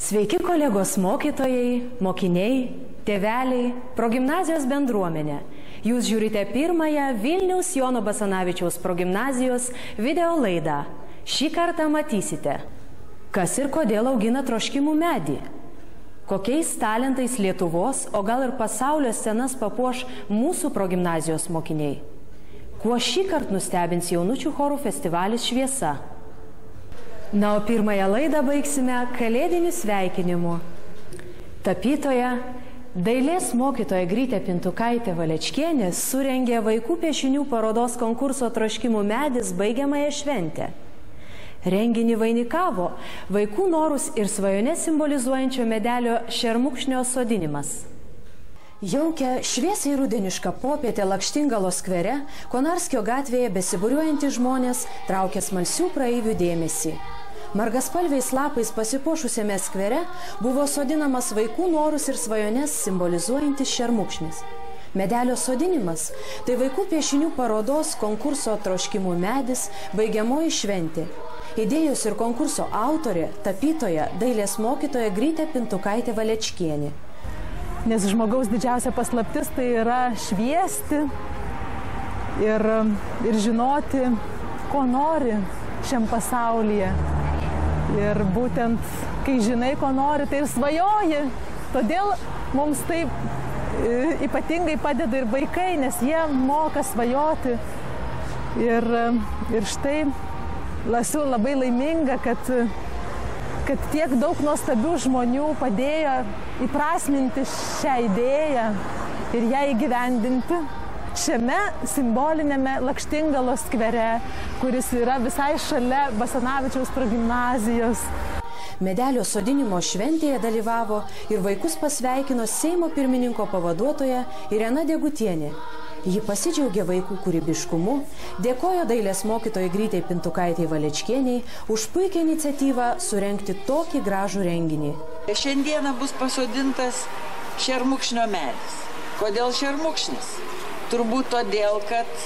Sveiki kolegos mokytojai, mokiniai, tėveliai, progimnazijos bendruomenė. Jūs žiūrite pirmąją Vilniaus Jono Basanavičiaus progimnazijos video laidą. Šį kartą matysite, kas ir kodėl augina troškimų medį, kokiais talentais Lietuvos, o gal ir pasaulio scenas papuoš mūsų progimnazijos mokiniai, kuo šį kartą nustebins jaunučių chorų festivalis Šviesa. Na, o pirmąją laidą baigsime kalėdiniu sveikinimu. Tapytoja, dailės mokytoja Grytė Pintukaitė Valečkienė surengė vaikų piešinių parodos konkurso Troškimų medis baigiamąją šventę. Renginį vainikavo vaikų norus ir svajones simbolizuojančio medelio šermukšnio sodinimas. Jaukia šviesiai rudeniška popietė Lakštingalos skvere, Konarskio gatvėje besibūriuojantys žmonės traukia smalsių praeivių dėmesį. Margaspalviais lapais pasipuošusiame skvere buvo sodinamas vaikų norus ir svajones simbolizuojantis šermukšnis. Medelio sodinimas – tai vaikų piešinių parodos konkurso Troškimų medis baigiamoji šventė. Idėjos ir konkurso autorė, tapytoja, dailės mokytoja Grytė Pintukaitė Valečkienė. Nes žmogaus didžiausia paslaptis tai yra šviesti ir žinoti, ko nori šiam pasaulyje. Ir būtent, kai žinai, ko nori, tai ir svajoji. Todėl mums taip ypatingai padeda ir vaikai, nes jie moka svajoti. Ir štai esu labai laiminga, kad tiek daug nuostabių žmonių padėjo įprasminti šią idėją ir ją įgyvendinti šiame simbolinėme Lakštingalos skvere, kuris yra visai šalia Basanavičiaus progimnazijos. Medelio sodinimo šventėje dalyvavo ir vaikus pasveikino Seimo pirmininko pavaduotoja Irena Degutienė. Ji pasidžiaugė vaikų kūrybiškumu, dėkojo dailės mokytojai Grytei Pintukaitei Valečkieniai už puikią iniciatyvą surengti tokį gražų renginį. Šiandieną bus pasodintas šermukšnio medis. Kodėl šermukšnis? Turbūt todėl, kad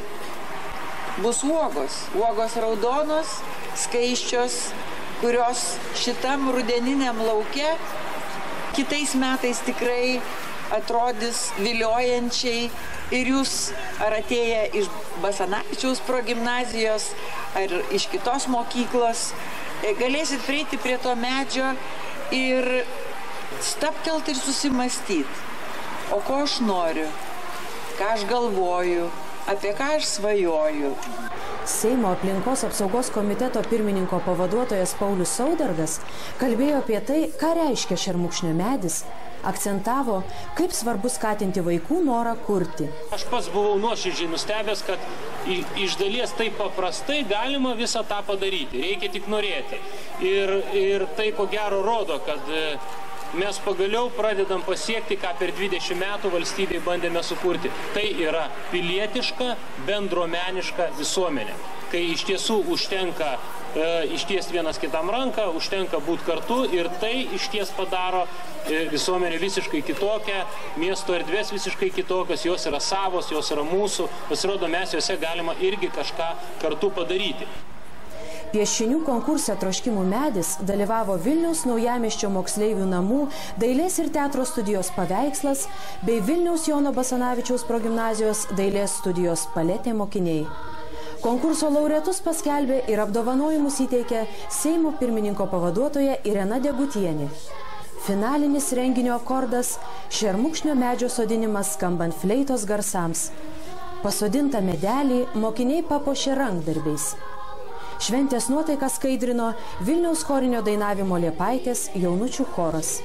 bus uogos raudonos, skaisčios, kurios šitam rudeniniam lauke kitais metais tikrai atrodys viliojančiai. Ir jūs, ar atėję iš Basanavičiaus progimnazijos, ar iš kitos mokyklos, galėsit prieiti prie to medžio ir stabtelt ir susimąstyti, o ko aš noriu, ką aš galvoju, apie ką aš svajoju. Seimo aplinkos apsaugos komiteto pirmininko pavaduotojas Paulius Saudargas kalbėjo apie tai, ką reiškia šermukšnio medis, akcentavo, kaip svarbu skatinti vaikų norą kurti. Aš pats buvau nuoširdžiai nustebęs, kad iš dalies taip paprastai galima visą tą padaryti, reikia tik norėti. Ir tai ko gero rodo, kad mes pagaliau pradedam pasiekti, ką per 20 metų valstybei bandėme sukurti. Tai yra pilietiška, bendruomeniška visuomenė, kai iš tiesų užtenka ištiesti vienas kitam ranką, užtenka būti kartu ir tai išties padaro visuomenė visiškai kitokią, miesto erdvės visiškai kitokios, jos yra savos, jos yra mūsų, pasirodo, mes jose galima irgi kažką kartu padaryti. Piešinių konkurse Troškimų medis dalyvavo Vilniaus Naujamiesčio moksleivių namų dailės ir teatro studijos Paveikslas bei Vilniaus Jono Basanavičiaus progimnazijos dailės studijos Paletė mokiniai. Konkurso laureatus paskelbė ir apdovanojimus įteikė Seimo pirmininko pavaduotoja Irena Degutienė. Finalinis renginio akordas – šermukšnio medžio sodinimas skambant fleitos garsams. Pasodintą medelį mokiniai papuošė rankdarbiais. Šventės nuotaiką skaidrino Vilniaus chorinio dainavimo Liepaitės jaunučių choras.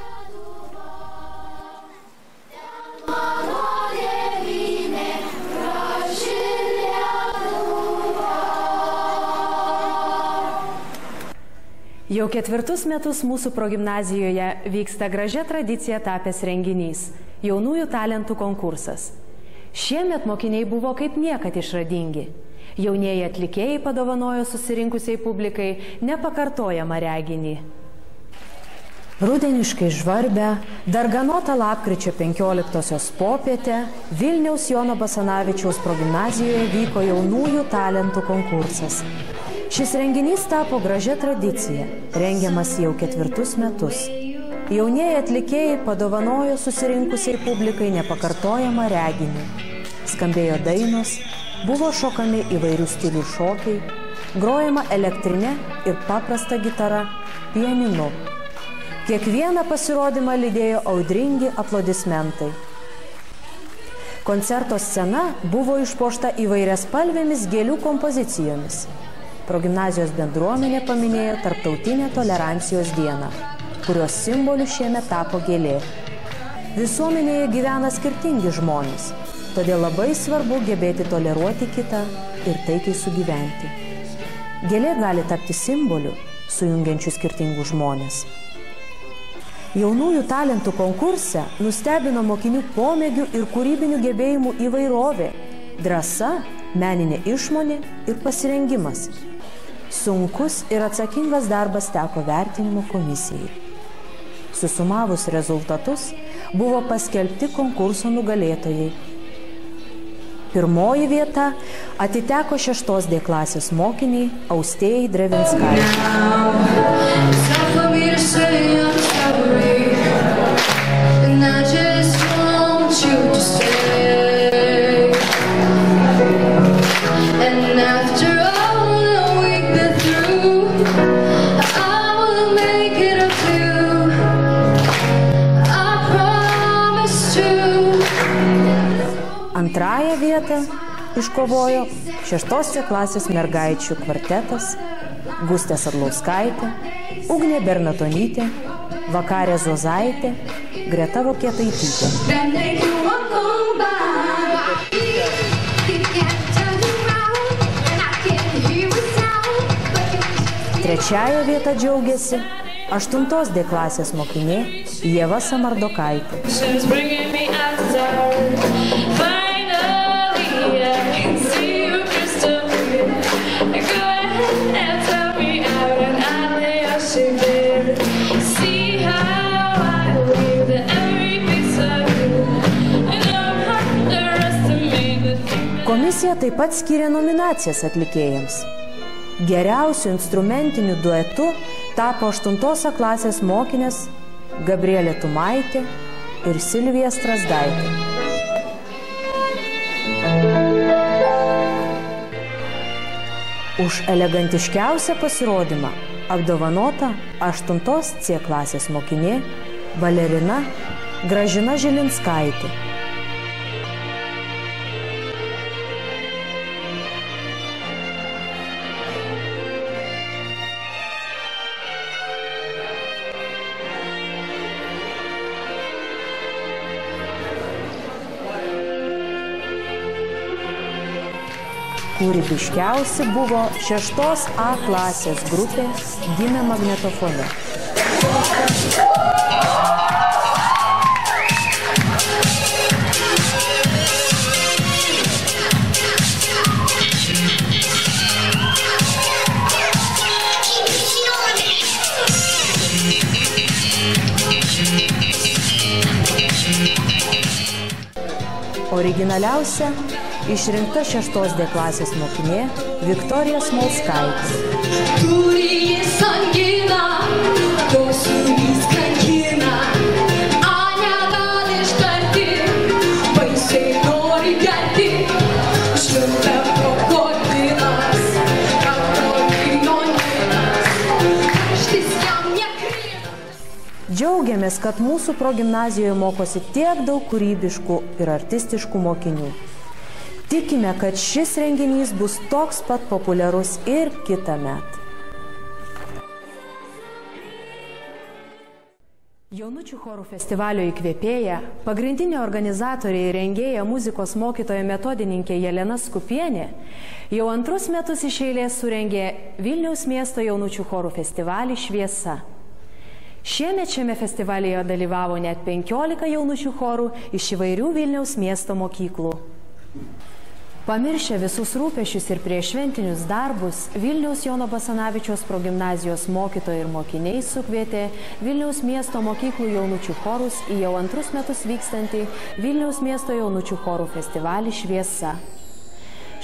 Jau 4 metus mūsų progimnazijoje vyksta gražia tradicija tapęs renginys – jaunųjų talentų konkursas. Šiemet mokiniai buvo kaip niekad išradingi. Jaunieji atlikėjai padovanojo susirinkusiai publikai nepakartojamą reginį. Rudeniškai žvarbę, darganotą lapkričio 15-osios popietę Vilniaus Jono Basanavičiaus progimnazijoje vyko jaunųjų talentų konkursas. Šis renginys tapo gražia tradicija, rengiamas jau 4 metus. Jaunieji atlikėjai padovanojo susirinkusiai publikai nepakartojamą reginį. Skambėjo dainos, buvo šokami įvairių stilių šokiai, grojama elektrinė ir paprasta gitara, pianinu. Kiekvieną pasirodymą lydėjo audringi aplodismentai. Koncerto scena buvo išpuošta įvairiaspalvėmis gėlių kompozicijomis. Progimnazijos bendruomenė paminėjo Tarptautinę tolerancijos dieną, kurios simboliu šiemet tapo gėlė. Visuomenėje gyvena skirtingi žmonės, todėl labai svarbu gebėti toleruoti kitą ir taikiai sugyventi. Gėlė gali tapti simboliu, sujungiančiu skirtingus žmonės. Jaunųjų talentų konkurse nustebino mokinių pomėgių ir kūrybinių gebėjimų įvairovė, drąsa, meninė išmonė ir pasirengimas. Sunkus ir atsakingas darbas teko vertinimo komisijai. Susumavus rezultatus, buvo paskelbti konkurso nugalėtojai. Pirmoji vieta atiteko 6 D klasės mokiniai Austėjai Drevinskaitei. Antrąją vietą iškovojo 6 klasės mergaičių kvartetas Gustė Sadlauskaitė, Ugnė Bernatonytė, Vakarė Zozaitė, Greta Vokietaitytė. Trečiąją vietą džiaugiasi 8 D klasės mokinė Ieva Samardokaitė. Komisija taip pat skyrė nominacijas atlikėjams. Geriausiu instrumentiniu duetu tapo 8 klasės mokinės Gabrielė Tumaitė ir Silvija Strasdaitė. Už elegantiškiausią pasirodymą apdovanota 8 C klasės mokinė Valerina Gražina Žilinskaitė. Kūrybiškiausi buvo 6 A klasės grupė Gimė magnetofone. Originaliausia išrinkta 6 D klasės mokinė Viktorija Smolskaitė. Džiaugiamės, kad mūsų progimnazijoje mokosi tiek daug kūrybiškų ir artistiškų mokinių. Tikime, kad šis renginys bus toks pat populiarus ir kitąmet. Jaunučių chorų festivalio įkvėpėja, pagrindinė organizatorė ir rengėja muzikos mokytoja metodininkė Jelena Skupienė jau 2 metus iš eilės surengė Vilniaus miesto jaunučių chorų festivalį Šviesa. Šiemet šiame festivalyje dalyvavo net 15 jaunučių chorų iš įvairių Vilniaus miesto mokyklų. Pamiršę visus rūpešius ir prieššventinius darbus, Vilniaus Jono Basanavičiaus progimnazijos mokytojai ir mokiniai sukvietė Vilniaus miesto mokyklų jaunučių chorus į jau 2 metus vykstantį Vilniaus miesto jaunučių chorų festivalį Šviesa.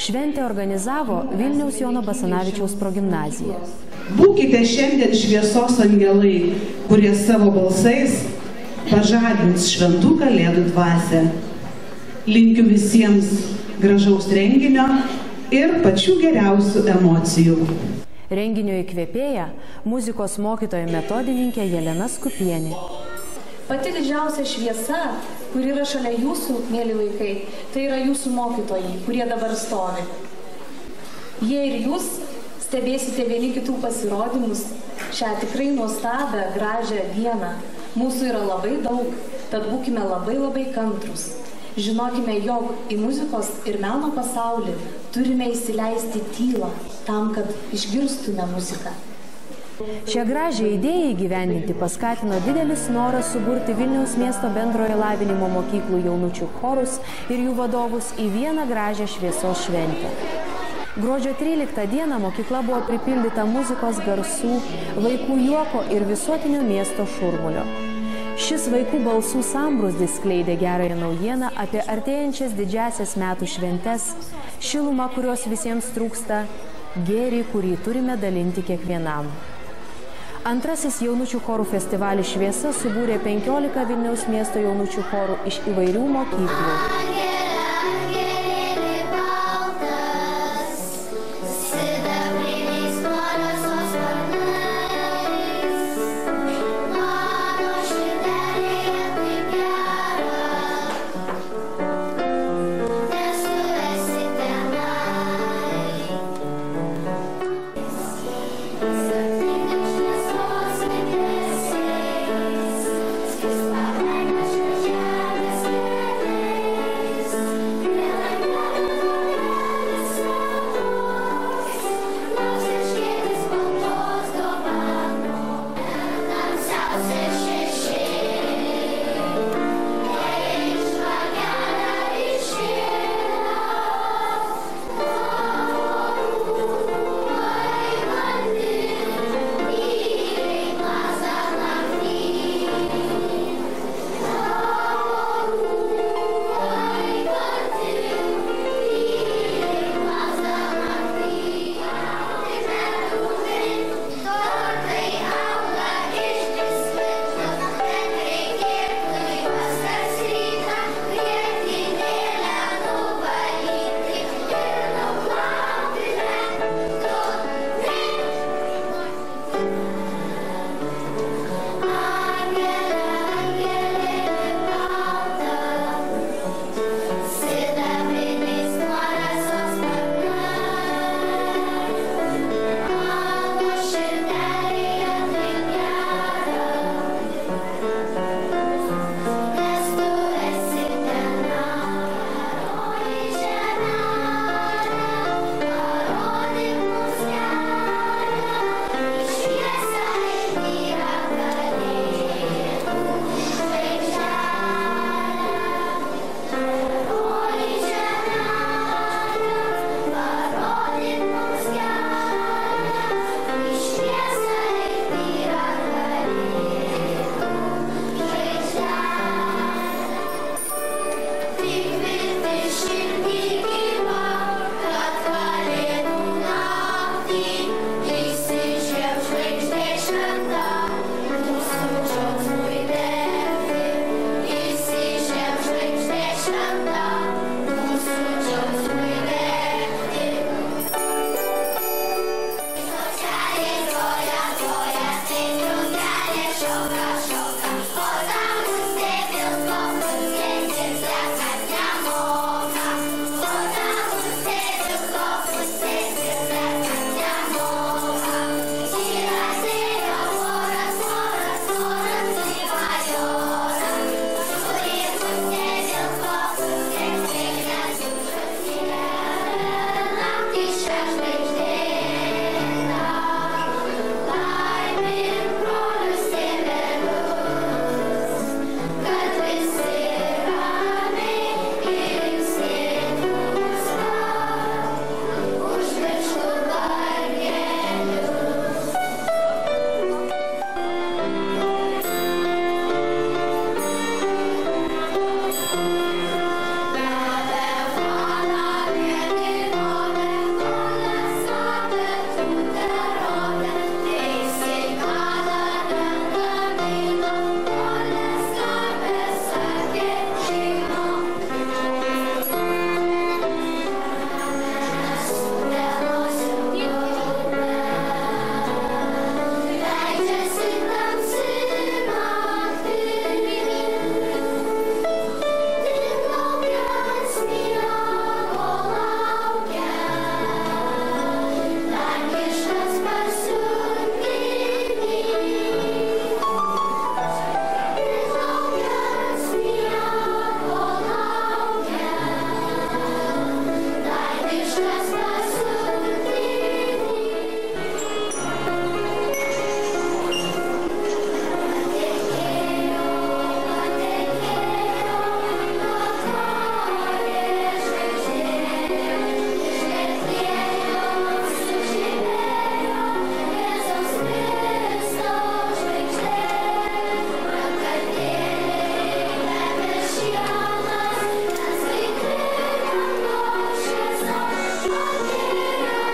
Šventę organizavo Vilniaus Jono Basanavičiaus progimnazija. Būkite šiandien šviesos angelai, kurie savo balsais pažadins šventų kalėdų dvasią. Linkiu visiems gražaus renginio ir pačių geriausių emocijų. Renginio įkvėpėja muzikos mokytoja metodininkė Jelena Skupienė. Pati didžiausia šviesa, kur yra šalia jūsų, mėly vaikai, tai yra jūsų mokytojai, kurie dabar stovi. Jie ir jūs stebėsite vieni kitų pasirodymus šią tikrai nuostabią, gražią dieną. Mūsų yra labai daug, tad būkime labai kantrus. Žinokime, jog į muzikos ir meno pasaulį turime įsileisti tylą, tam, kad išgirstume muziką. Šią gražią idėją įgyvendinti paskatino didelis noras suburti Vilniaus miesto bendrojo lavinimo mokyklų jaunučių chorus ir jų vadovus į vieną gražią šviesos šventę. Gruodžio 13 dieną mokykla buvo pripildyta muzikos garsų, vaikų juoko ir visuotinio miesto šurmulio. Šis vaikų balsų sambrūzdis skleidė gerąją naujieną apie artėjančias didžiasias metų šventes, šilumą, kurios visiems trūksta, gėrį, kurį turime dalinti kiekvienam. Antrasis jaunučių chorų festivalis Šviesa subūrė 15 Vilniaus miesto jaunučių chorų iš įvairių mokyklų.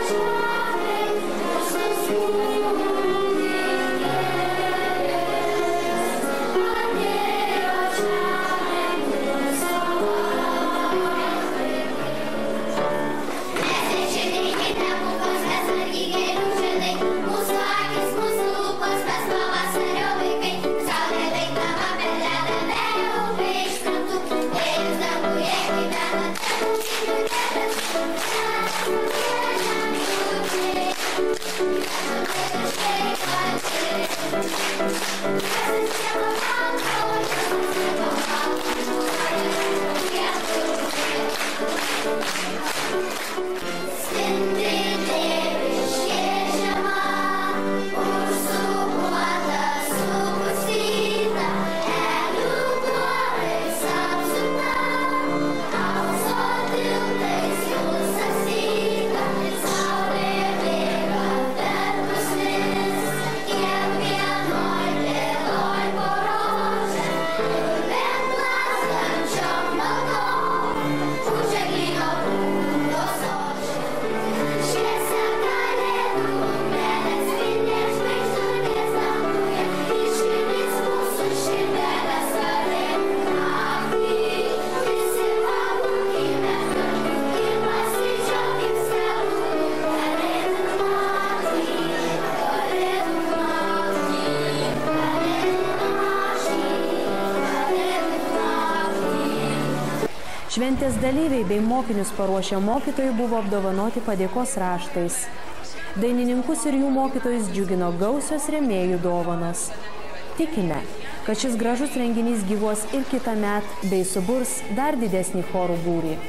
Šventės dalyviai bei mokinius paruošę mokytojai buvo apdovanoti padėkos raštais. Dainininkus ir jų mokytojus džiugino gausios rėmėjų dovanos. Tikime, kad šis gražus renginys gyvuos ir kitąmet bei suburs dar didesnį chorų būrį.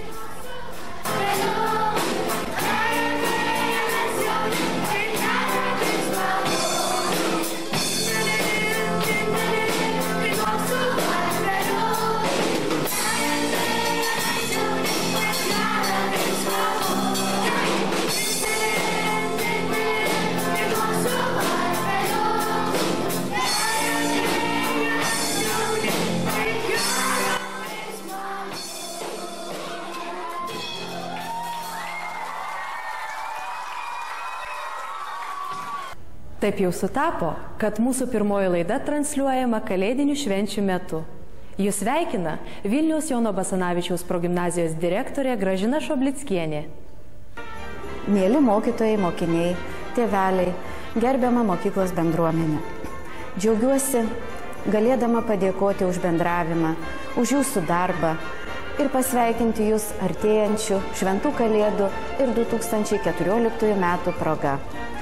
Taip jau sutapo, kad mūsų pirmoji laida transliuojama kalėdinių švenčių metu. Jūs sveikina Vilniaus Jono Basanavičiaus progimnazijos direktorė Gražina Šoblickienė. Mėly mokytojai, mokiniai, tėveliai, gerbiama mokyklos bendruomenė. Džiaugiuosi galėdama padėkoti už bendravimą, už jūsų darbą ir pasveikinti jūs artėjančių šventų kalėdų ir 2014 metų proga.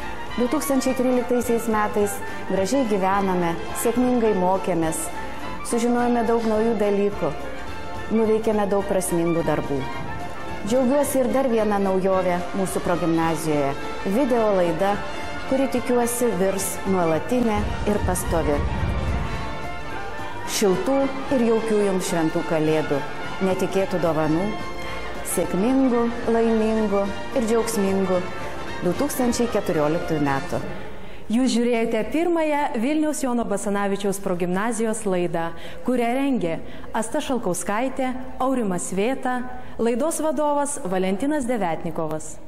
2013 metais gražiai gyvename, sėkmingai mokėmės, sužinojome daug naujų dalykų, nuveikėme daug prasmingų darbų. Džiaugiuosi ir dar vieną naujovę mūsų progimnazijoje – video laida, kuri tikiuosi virs nuolatinė ir pastovi. Šiltų ir jaukių jums šventų kalėdų, netikėtų dovanų, sėkmingų, laimingų ir džiaugsmingų 2014 metų. Jūs žiūrėjote pirmąją Vilniaus Jono Basanavičiaus progimnazijos laidą, kurią rengė Asta Šalkauskaitė, Aurimas Vėta, laidos vadovas Valentinas Devetnikovas.